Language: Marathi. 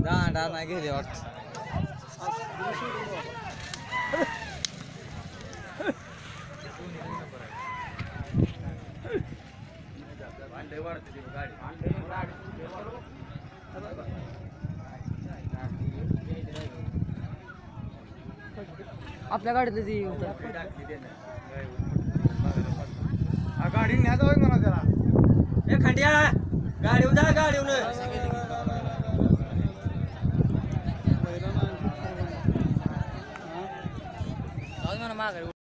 दांडा नाही गेले वाटत. आपल्या गाडीतलं ती गाडी न्या जाऊ म्हणा त्याला. ए खंड्या गाडी उद्या गाडी माघारी